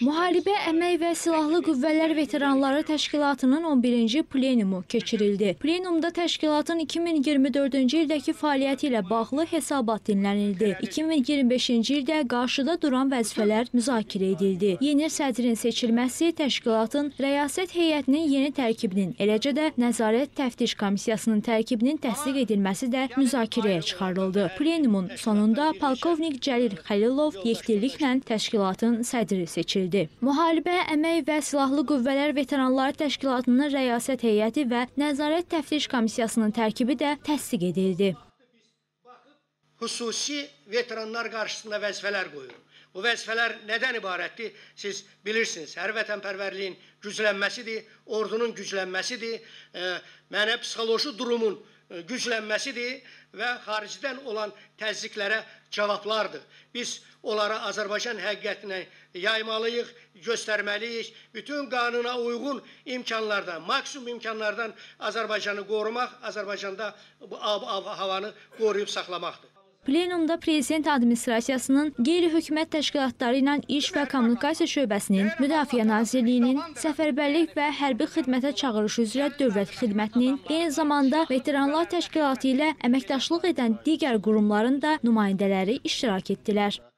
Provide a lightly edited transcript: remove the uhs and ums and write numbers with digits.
Müharibə, Əmək və Silahlı Qüvvələr Veteranları Təşkilatının 11-ci plenumu keçirildi. Plenumda təşkilatın 2024-cü ildəki fəaliyyəti ilə bağlı hesabat dinlənildi. 2025-ci ildə qarşıda duran vəzifələr müzakirə edildi. Yeni sədrin seçilməsi, təşkilatın rəyasət heyətinin yeni tərkibinin, eləcə də Nəzarət Təftiş Komissiyasının tərkibinin təsdiq edilməsi də müzakirəyə çıxarıldı. Plenumun sonunda Polkovnik Cəlil Xəlilov yekdilliklə təşkilatın sədri seçildi. Müharibə, Əmək və Silahlı Qüvvələr Veteranları Təşkilatının rəyasət heyəti və Nəzarət Təftiş Komissiyasının tərkibi də təsdiq edildi. Xüsusi veteranlar qarşısında vəzifələr qoyur. Bu vəzifələr nədən ibarətdir? Siz bilirsiniz, hər vətənpərvərliyin güclənməsidir, ordunun güclənməsidir, mənəvi-psixoloji durumun güclənməsidir və xaricdən olan təzyiqlərə cavablardır. Biz onlara Azərbaycan həqiqətinə yaymalıyıq, göstərməliyik. Bütün qanuna uyğun imkanlardan, maksimum imkanlardan Azərbaycanı qorumaq, Azərbaycanda bu havanı qoruyub saxlamaqdır. Plenumda Prezident Administrasiyasının, qeyri-hökumət təşkilatları ilə İş və Kommunikasiya şöbəsinin, Müdafiə Nazirliyinin, Səfərbərlik və Hərbi xidmətə çağırış üzrə Dövlət Xidmətinin, eyni zamanda Veteranlar Təşkilatı ilə əməkdaşlıq edən digər qurumların da nümayəndələri iştirak etdilər.